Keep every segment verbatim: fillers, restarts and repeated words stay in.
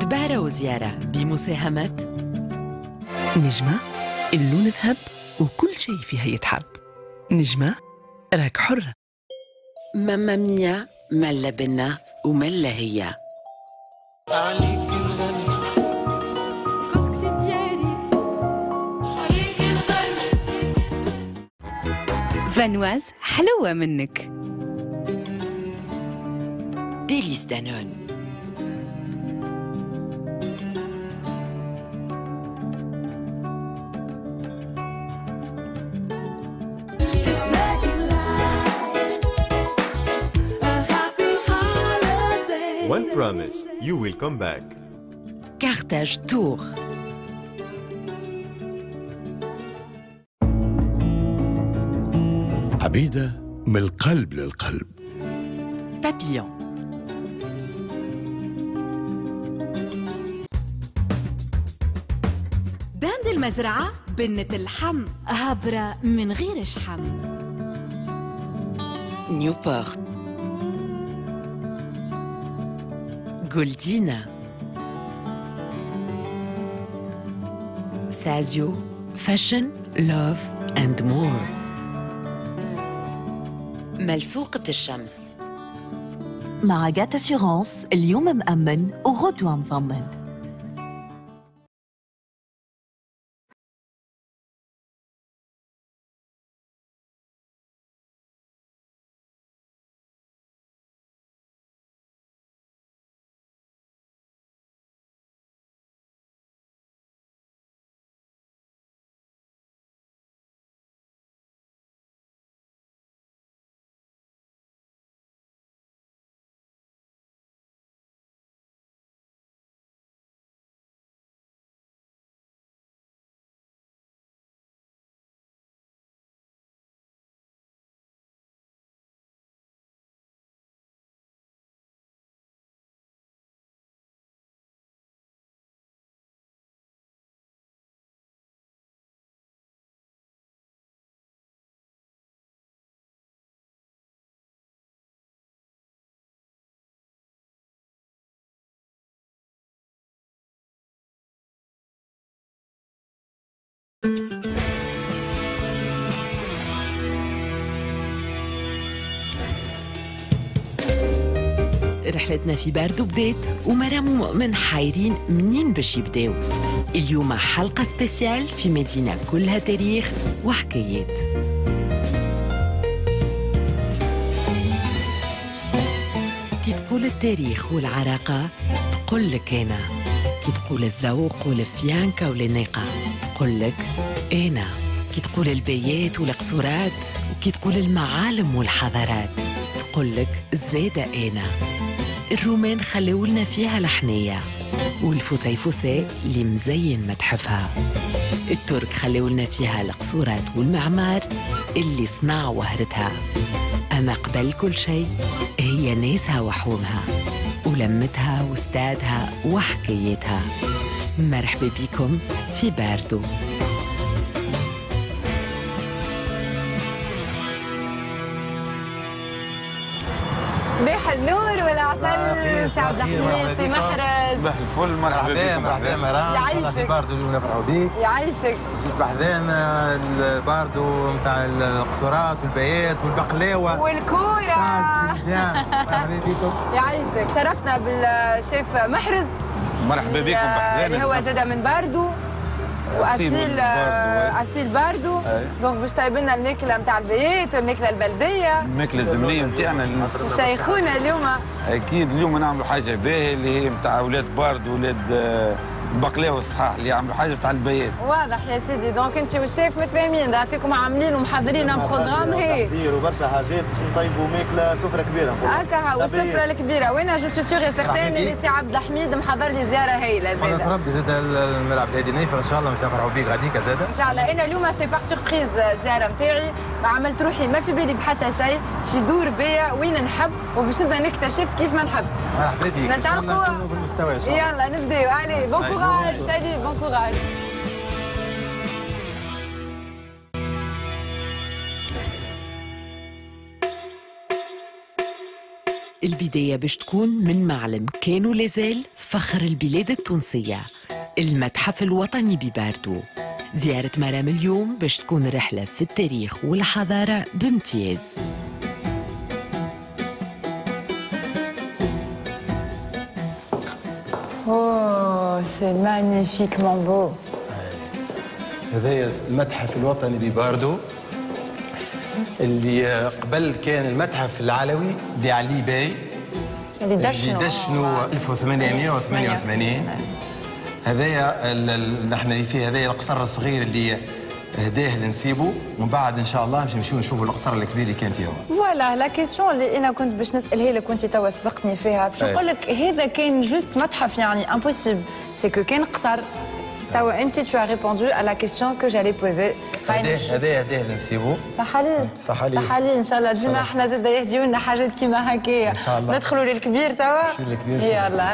زبارة وزيارة بمساهمة نجمة اللون ذهب وكل شيء فيها يتحب. نجمة راك حرة. ماما ميا ملا بنا وملا هي. كسكسي ديالي عليك القلب. فانواز حلوة منك. ديليس دانون. One promise, you will come back. كارتاج تور. عبيدة من القلب للقلب. بابيون. داند المزرعة بنة اللحم هابرة من غير شحم. نيوبورت. جولدينا. سازيو فاشن لوف اند مور. ملسوقة الشمس. مع جات اسيورانس اليوم مأمن وغدوة مضمن. رحلتنا في باردو بدات ومرام ومؤمن حايرين منين باش يبداو. اليوم حلقة سبيسيال في مدينة كلها تاريخ وحكايات. كي تقول التاريخ والعراقة تقول لك أنا، كي تقول الذوق والفيانكا والنيقة تقول لك أنا، كي تقول البيات والقصورات وكي تقول المعالم والحضارات تقول لك زادة أنا. الرومان خلوا لنا فيها الحنية والفسيفساء اللي مزين متحفها. الترك خلوا لنا فيها القصورات والمعمار اللي صنع وهرتها. أما قبل كل شيء هي ناسها وحومها ولمتها واستادها وحكايتها. مرحبا بكم في باردو. صباح النور والعسل سي عبد الحميد في محرز. صباح الفل. مرحبا بكم. مرحبا مرحبا. يعيشك. باردو اليوم نفرحوا بيك. يعيشك. جيت بحذانا الباردو نتاع القصورات والبيات والبقلاوه والكوره. مرحبا بكم. يعيشك. شرفنا بالشيف محرز. مرحبا بكم بحذانا. اللي هو زاد من باردو. واصيل اصيل باردو. دونك باش طيب لنا الماكله نتاع البيات والماكله البلديه. الماكله الزمنيه نتاعنا. شيخونا اليوم. اكيد اليوم نعملوا حاجه باهيه اللي هي نتاع اولاد باردو ولاد البقلاوه الصحاح اللي يعملوا حاجه نتاع البيات. واضح يا سيدي. دونك انت والشيف متفاهمين راه فيكم عاملين ومحضرين بروغرام هي. نديروا برشا حاجات باش نطيبوا ماكله سفره كبيره. هكا هو السفره الكبيره. وانا جو سو سيغ سيغتان اللي سي عبد الحميد محضر لي زياره هايله زاده. انا ربي زاد الملعب الهادي نايفر ان شاء الله باش نفرحوا بيك غاديك زاده. ان شاء الله. انا اليوم سي بار سوربريز زياره نتاعي. عملت روحي ما في بالي بحتى شيء باش يدور بيا وين نحب وباش نبدا نكتشف كيف ما نحب. مرحبا بيك. نتعلقوا في المستوى ان شاء الله. يلا نبداو. علي بون كوراج. سالي بون كوراج. البلد البداية باش تكون من معلم كان ولازال فخر البلاد التونسية، المتحف الوطني بباردو. زيارة مرام اليوم باش تكون رحلة في التاريخ والحضارة بامتياز. اوه سي مانيفيكمون بو. هذا المتحف الوطني بباردو اللي قبل كان المتحف العلوي لعلي باي اللي دشنوا اللي دشنوا ألف وثمانمائة وثمانية وثمانين. هذايا نحن فيه هذايا القصر الصغير اللي هداه لنسيبه، ومن بعد ان شاء الله باش نمشيو نشوفوا القصر الكبير اللي كان فيه هو. فوالا لا كيسيون اللي انا كنت باش نسالها لك وانت توا سبقتني فيها، باش نقول لك هذا كان جوست متحف يعني امبوسيبل، سي كو كان قصر. توا انت tu as répondu à la question que j'allais poser. هداه هداه هداه لنسيبه. صحة لي صحة لي صحة لي ان شاء الله الجمعة احنا زاد يهديوا لنا حاجات كيما هكايا. ان شاء الله ندخلوا للكبير توا. نمشيو للكبير يلا.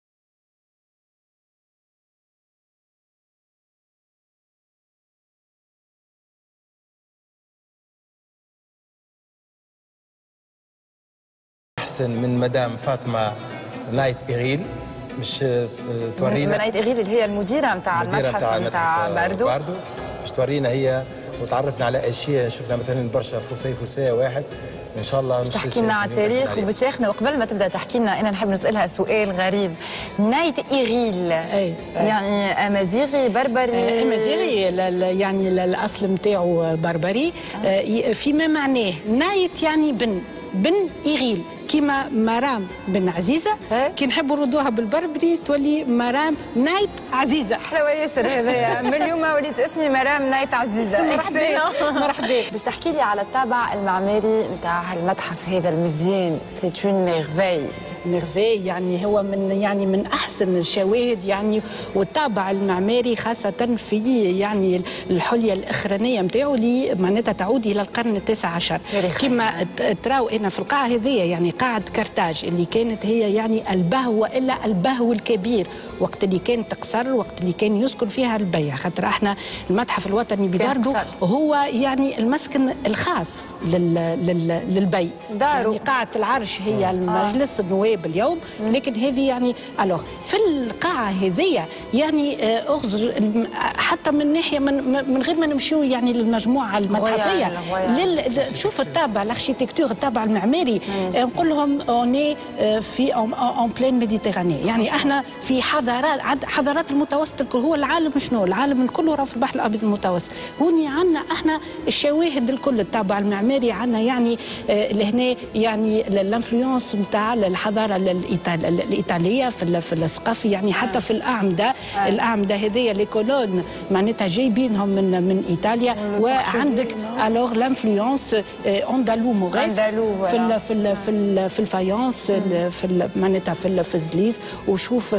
احسن من مدام فاطمه نايت إيغيل مش تورينا. نايت إيغيل اللي هي المديره نتاع المتحف نتاع باردو باردو باش تورينا هي وتعرفنا على اشياء. شفنا مثلا برشا فوسي فوسيه واحد ان شاء الله مش تحكي لنا على التاريخ وبشيخنا. وقبل ما تبدا تحكي لنا انا نحب نسالها سؤال غريب. نايت إيغيل أي. يعني امازيغي بربري؟ امازيغي يعني الاصل نتاعو بربري. آه. فيما معناه نايت يعني بن بن إيغيل كيما مرام بن عزيزه. كي نحبوا نردوها بالبربري تولي مرام نايت عزيزه. حلوه ياسر هذايا. من اليوم وليت اسمي مرام نايت عزيزه. مرحبا مرحبا. باش تحكي لي على التابع المعماري نتاع المتحف هذا المزيان. سي اون ميرفي. ميرفي يعني هو من يعني من احسن الشواهد يعني، والطابع المعماري خاصه في يعني الحليه الاخرانيه نتاعو اللي معناتها تعود الى القرن التاسع عشر. كما تراو هنا في القاعه هذه يعني قاعه كرتاج اللي كانت هي يعني البهو والا البهو الكبير وقت اللي كان تقصر، وقت اللي كان يسكن فيها البيع. خاطر احنا المتحف الوطني بباردو هو يعني المسكن الخاص لل لل للبي. دارو يعني قاعه العرش هي المجلس النواب اليوم، لكن هذه يعني الوغ في القاعه هذيا يعني اغزر حتى من ناحيه من, من غير ما نمشيو يعني للمجموعه المتحفيه تشوف الطابع الاركيتكتور الطابع المعماري. نقول لهم اوني في اون بلين ميديتيراني، يعني احنا في حضارات حضارات المتوسط الكل. هو العالم شنو؟ العالم كله راه في البحر الابيض المتوسط. هوني عندنا احنا الشواهد الكل. الطابع المعماري عندنا يعني لهنا يعني الانفلونس نتاع الحضاره الايطاليه في في الثقافه يعني حتى في الاعمده. الاعمده هذيا لي كولون معناتها جايبينهم من من ايطاليا. وعندك الوغ لانفلونس اندالو موريس في ال في ال في ال في الفايونس في معناتها في في الزليز. وشوف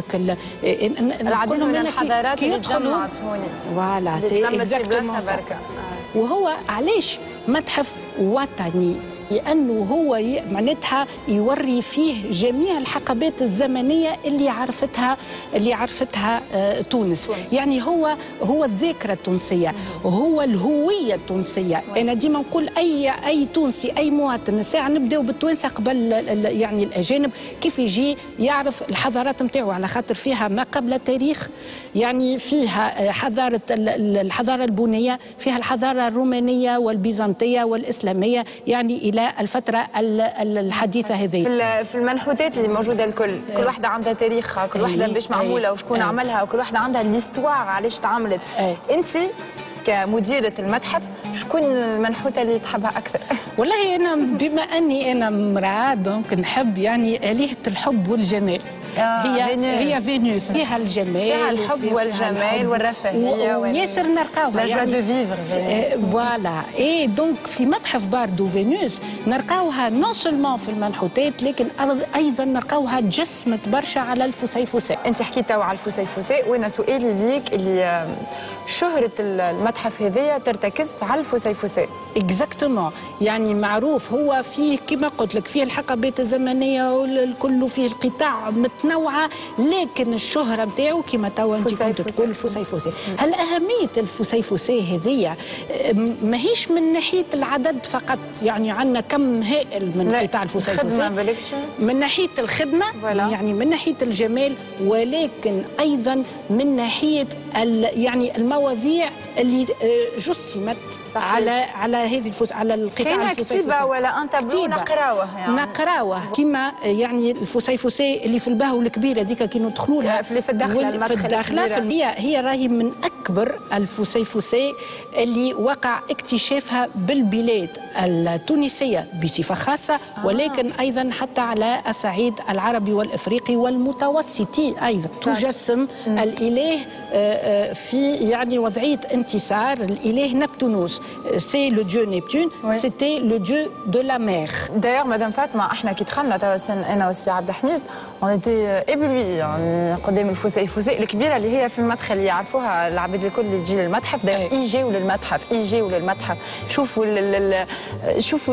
العديد من الحضارات اللي تجمعت هوني. فوالا سي اكزاكتومون. وهو علاش متحف وطني؟ لأنه هو معناتها يوري فيه جميع الحقبات الزمنية اللي عرفتها اللي عرفتها آه تونس. تونس. يعني هو هو الذاكرة التونسية وهو الهوية التونسية. أنا ديما نقول أي أي تونسي أي مواطن الساعة نبداو بالتوانسة قبل يعني الأجانب كيف يجي يعرف الحضارات نتاعو، على خاطر فيها ما قبل التاريخ. يعني فيها حضارة الحضارة البونية، فيها الحضارة الرومانية والبيزنطية والإسلامية يعني إلى الفترة الحديثة هذه. في المنحوتات اللي موجودة الكل كل واحدة عندها تاريخها، كل واحدة باش معمولة وشكون عملها، وكل واحدة عندها ليستوار علاش تعملت. أنت كمديرة المتحف شكون المنحوتة اللي تحبها أكثر؟ والله أنا بما أني أنا امرأة دونك نحب يعني آلهة الحب والجمال. آه هي فينوس. هي فينوس فيها الجمال، فيها الحب والجمال والرفاهية وياسر نلقاوها لا جوا دو فيفر فينوس. فوالا اي دونك في متحف باردو فينوس نلقاوها نون سولمون في المنحوتات، لكن ايضا نلقاوها تجسمت برشا على الفسيفساء. انت حكيت على الفسيفساء وانا سؤالي ليك اللي شهرة المتحف هذايا ترتكز على الفسيفساء. اكزاكتومون، يعني معروف هو فيه كما قلت لك فيه الحقبات الزمنيه والكل، فيه القطاع متنوعه، لكن الشهره نتاعو كما توا انت كنت تقول الفسيفساء. هل اهميه الفسيفساء هذه ماهيش من ناحيه العدد فقط، يعني عندنا كم هائل من قطاع الفسيفساء من ناحيه الخدمه ولا. يعني من ناحيه الجمال، ولكن ايضا من ناحيه يعني المواضيع اللي جسمت على على هذه الفوز على القطاع الفسيفساء. كاينه كتيبه ولا انت بلو نقراوه يعني نقراوه كما يعني الفسيفساء اللي في البهو الكبيره ذيك كي ندخلوا لها اللي في الداخله المدخل في الداخله هي هي راهي من اكبر الفسيفساء اللي وقع اكتشافها بالبلاد التونسيه بصفه خاصه، آه. ولكن ايضا حتى على الصعيد العربي والافريقي والمتوسطي ايضا. تجسم الاله في يعني وضعيه انتصار الاله نبتونوس. سي لو ديو نبتون، سيتي لو ديو دو لا مير. دايوغ مدام فاطمه احنا كي دخلنا توا انا والسي عبد الحميد اون ايتي ابلوي يعني قدام الفسيفساء الكبيره اللي هي في المدخل، يعرفوها العباد الكل اللي تجي للمتحف. دايوغ يجيو للمتحف يجيو للمتحف شوفوا ال شوفوا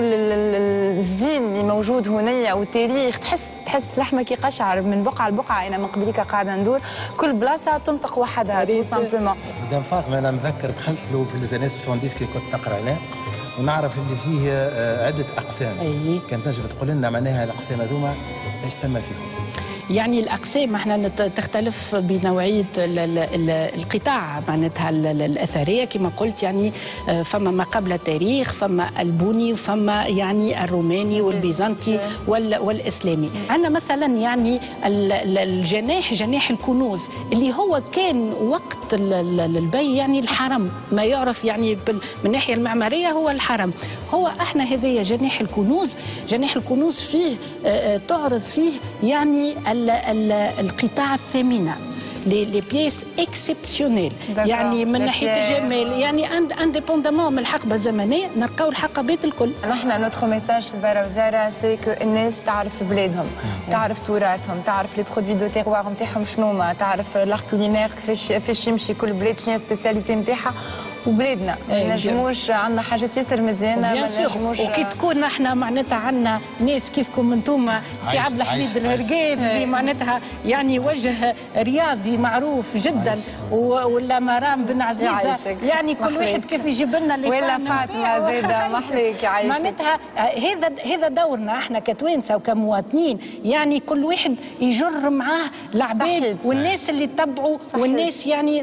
الزين اللي موجود هنا والتاريخ. تحس تحس لحمه كي قشعر من بقعه لبقعه. انا من قبليك قاعده ندور كل بلاصه تنطق وحدها تو سامبلومون. مدام فاطمه انا مذكر دخلت له في ليزاني سبعين كي كنت نقرا هنا، ونعرف اللي فيه عده اقسام. كانت نجم تقول لنا معناها الاقسام هذوما ايش ثم فيهم؟ يعني الاقسام احنا تختلف بنوعيه القطاع معناتها الاثريه كما قلت، يعني فما ما قبل التاريخ، فما البوني، وفما يعني الروماني والبيزنطي والاسلامي. عندنا مثلا يعني الجناح جناح الكنوز اللي هو كان وقت البي يعني الحرم، ما يعرف يعني من الناحيه المعماريه هو الحرم. هو احنا هذايا جناح الكنوز. جناح الكنوز فيه تعرض فيه يعني القطاع الثمينة، لي بيس اكسبسيونيل، يعني من ناحيه الجمال، يعني انديبوندامون من الحقبه الزمنيه نلقاو الحقبات الكل. نحن نوتخ ميساج في البارا وزاره سي كو الناس تعرف بلادهم، تعرف تراثهم، تعرف لي برودوي دو تيغوار نتاعهم شنوما، تعرف لارك كولينير كيفاش كيفاش يمشي كل بلاد شنو سبيسياليتي نتاعها. وبلادنا ما نجموش عندنا حاجات ياسر مزيانه ما نجموش. وكي تكون احنا معناتها عندنا ناس كيفكم انتم سي عبد الحميد الهرقان اللي معناتها يعني وجه رياضي معروف جدا، ولا مرام بن عزيزه، يعني كل واحد كيف يجيب لنا اللي ولا فاطمه زاده محليك يعيشك. معناتها هذا هذا دورنا احنا كتوانسه وكمواطنين، يعني كل واحد يجر معاه العباد والناس اللي تتبعوا والناس، يعني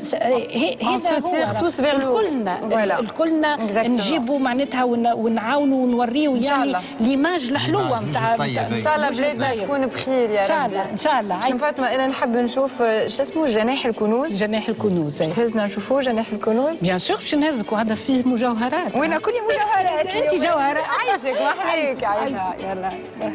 هذا هو الكلنا الكلنا نجيبوا معناتها ونعاونوا ونوريوا يعني ليماج الحلوه نتاع ان شاء الله بلادنا تكون بخير يا رب. ان شاء الله ان شاء الله. شوف فاطمه انا نحب نشوف شو اسمه جناح الكنوز. جناح الكنوز تهزنا نشوفوه جناح الكنوز. بيان سور باش نهزك، وهذا فيه مجوهرات. وين كل مجوهرات انت جوهره. عايشك محليك عايشه. يلا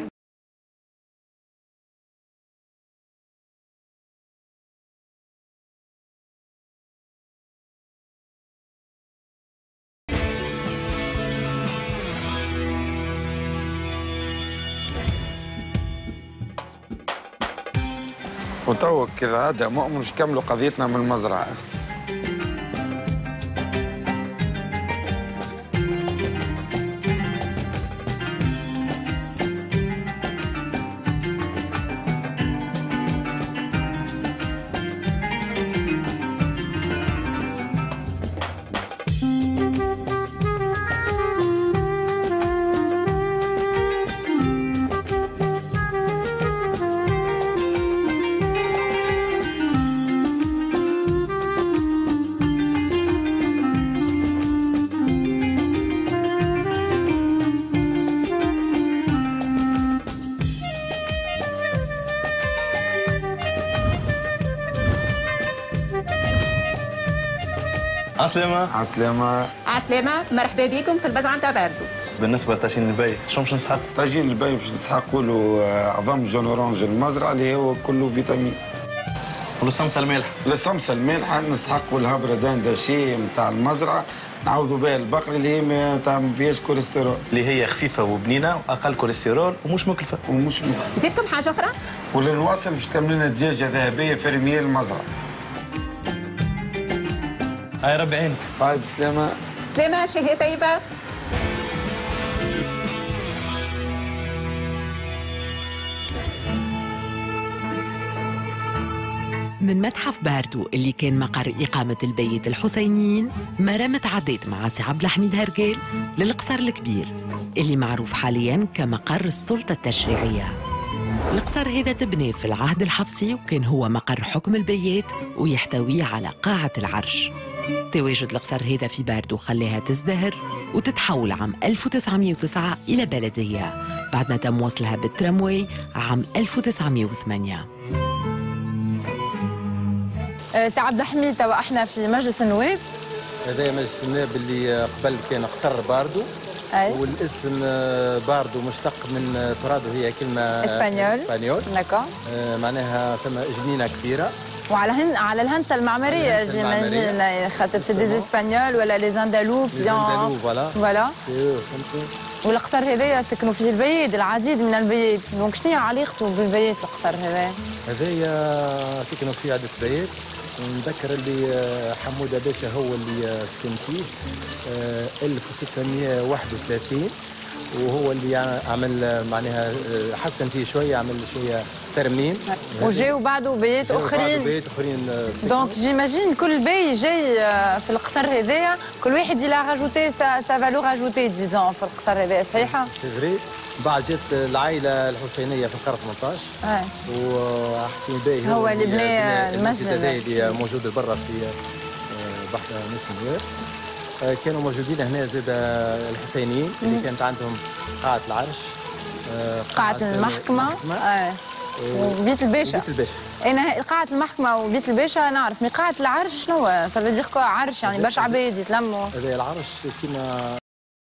وتوا كالعاده مؤمن باش نكملوا قضيتنا من المزرعه. عسلامة. عسلامة. عسلامة، مرحبا بكم في البزعة نتاع باردو. بالنسبة لطاجين البي شنو باش نسحق؟ طاجين البي باش نسحقوا له عظم جون اورانج المزرعة اللي هو كله فيتامين. والصمصة المالحة؟ الصمصة المالحة نسحقوا الهبرة دانداشي نتاع المزرعة، نعوضوا بها البقر اللي هي ما فيهاش كوليسترول. اللي هي خفيفة وبنينة وأقل كوليسترول ومش مكلفة. ومش مكلفة. نزيدكم حاجة أخرى؟ ولا نواصل باش تكمل لنا دجاجة ذهبية فرمية المزرعة. هاي ربي عينك. هاي بسلامة. بسلامة، شهية طيبة. من متحف باردو اللي كان مقر إقامة البيت الحسينيين، مرمت عديت مع سي عبد الحميد هرقيل للقصر الكبير اللي معروف حالياً كمقر السلطة التشريعية. القصر هذا تبني في العهد الحفصي وكان هو مقر حكم البيت ويحتوي على قاعة العرش. تواجد القصر هذا في باردو خلاها تزدهر وتتحول عام ألف وتسعمائة وتسعة إلى بلدية بعد ما تم وصلها بالترامواي عام ألف وتسعمائة وثمانية. سي عبد الحميد، توا احنا في مجلس النواب. هذا مجلس النواب اللي قبل كان قصر باردو. أي. والاسم باردو مشتق من برادو، هي كلمه اسبانيول اسبانيول داكور. آه معناها ثم جنينه كبيره. وعلى هن على الهندسه المعماريه جيماجين، خاطر سي ديز اسبانيول ولا لي زاندالو لي زاندالو فوالا فوالا. فهمتي. والقصر هذايا سكنوا فيه البيات، العديد من البيات، دونك شنو هي علاقته بالبيات القصر هذا؟ هذايا سكنوا فيه عده بيات، ونذكر اللي حموده باشا هو اللي سكن فيه ألف وستمائة وواحد وثلاثين، وهو اللي عمل معناها حسن فيه شويه، عمل شويه ترميم، وجاوا بعده بيات اخرين بيات اخرين. دونك جيماجين كل بي جاي في القصر هذايا كل واحد يلا راجوتي سا سا فالور اجوتي ديزون في القصر هذايا، صحيحه؟ سي فري. بعد جات العائله الحسينيه في القرن ثمانية عشر. اه. وحسين باهي هو اللي بنى المسجد اللي موجود برا في بحر مجلس النواب. كانوا موجودين هنا زاد الحسينيين اللي كانت عندهم قاعة العرش، قاعة المحكمة، اه وبيت الباشا. بيت الباشا. انا قاعة المحكمة وبيت الباشا نعرف، مي قاعة العرش شنو هو؟ سافيدير كو عرش يعني برشا عباد يتلموا. هذا العرش كيما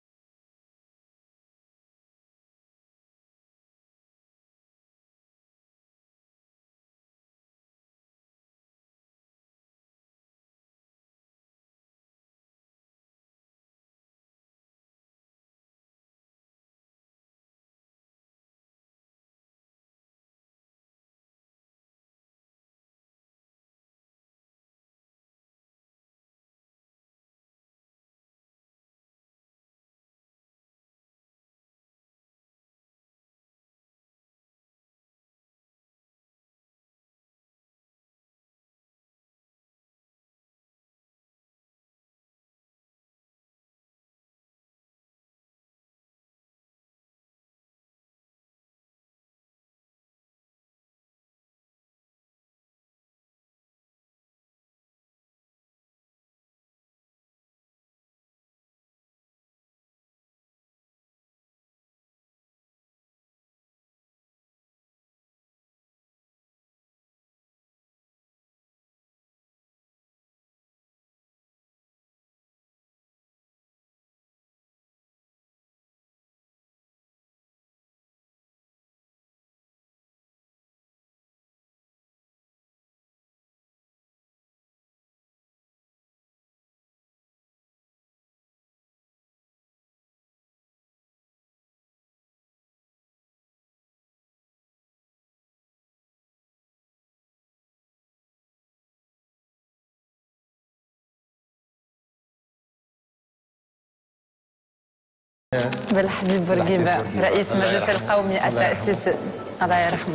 بالحبيب بورقيبة رئيس المجلس القومي التأسيسي، الله يرحمه.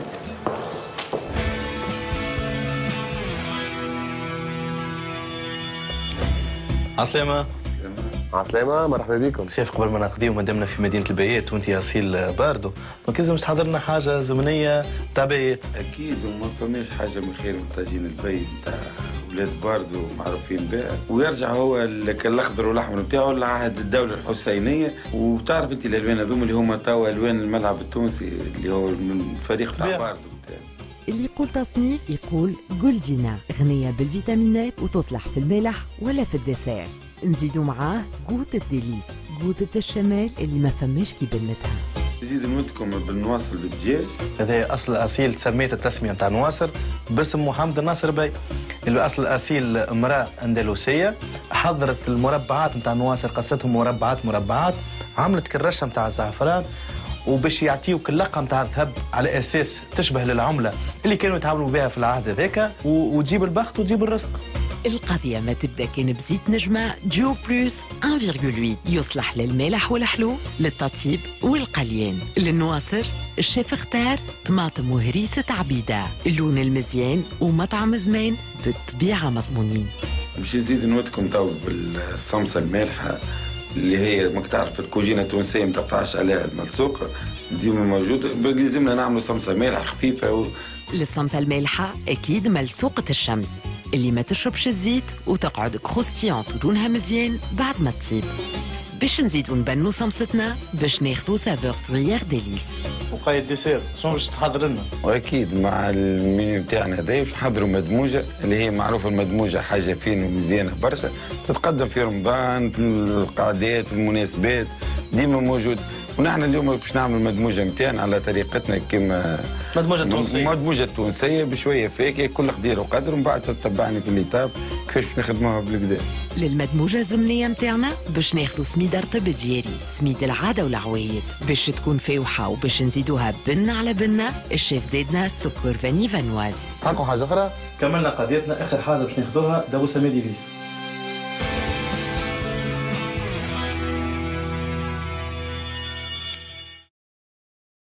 عسلامة. عسلامة، مرحبا بكم. شايف قبل ما نقضيو مادامنا في مدينة البيات وانت اصيل باردو، دونك لازم تحضر لنا حاجة زمنية تاع بيات. أكيد، وما فماش حاجة من خير من طاجين البيت تاع ولاد باردو معروفين بها، ويرجع هو الأخضر والأحمر نتاعو لعهد الدولة الحسينية. وتعرف أنت الألوان هذوما اللي هما توا ألوان الملعب التونسي اللي هو من فريق تاع باردو. اللي يقول تصنيف يقول جولدينا، غنية بالفيتامينات وتصلح في الملح ولا في الدسير. نزيدوا معاه قوت الديليس، قوتة الشمال اللي ما فماش كي بنتها. نزيد نودكم بالنواصر بالدجاج. هذا اصل اصيل تسميت التسميه نتاع نواصر باسم محمد الناصر بي، اللي اصل اصيل امراه اندلسيه حضرت المربعات نتاع نواصر، قصتهم مربعات مربعات، عملت كالرشه نتاع الزعفران، وباش يعطيوك اللقه نتاع الذهب على اساس تشبه للعمله اللي كانوا يتعاملوا بها في العهد هذاك، وتجيب البخت وتجيب الرزق. القضية ما تبدأ كان بزيت نجمة ديو بلوس واحد فاصلة ثمانية يصلح للمالح والحلو، للتطيب والقليان. للنواصر الشيف اختار طماطم وهريسة عبيدة، اللون المزيان ومطعم زمان بالطبيعة مضمونين. باش نزيد نودكم تو بالصمصة المالحة اللي هي ماك تعرف الكوجينة التونسية ما تقطعش عليها الملصوقة، ديما موجودة. لازمنا نعملوا صمصة مالحة خفيفة و... للصمصة المالحة أكيد ملصوقة الشمس اللي ما تشربش الزيت وتقعد كروستيانت ولونها مزيان بعد ما تطيب. باش نزيدو نبنو صمصتنا باش ناخذو سافور غير ديليس. وقايد ديسير شنو باش تحضر لنا؟ واكيد مع المنيو تاعنا هذا باش نحضروا مدموجه اللي هي معروفه المدموجه حاجه فين ومزيانه برشا، تتقدم في رمضان في القعدات في المناسبات ديما موجود. ونحن اليوم باش نعمل مدموجه نتاعنا على طريقتنا كما مدموجه تونسيه مدموجه تونسيه بشويه فاكهه كل قدير وقدر، ومن بعد تتبعني في الليطاب كيفاش نخدموها بالكدا. للمدموجه الزمنيه نتاعنا باش ناخذوا سميد رطب دياري، سميد العاده والعوايد باش تكون فاوحه، وباش نزيدوها بنه على بنه الشيف زادنا السكر فاني فانواز. عندكم حاجه اخرى؟ كملنا قضيتنا. اخر حاجه باش ناخذوها داوسه ميديليس.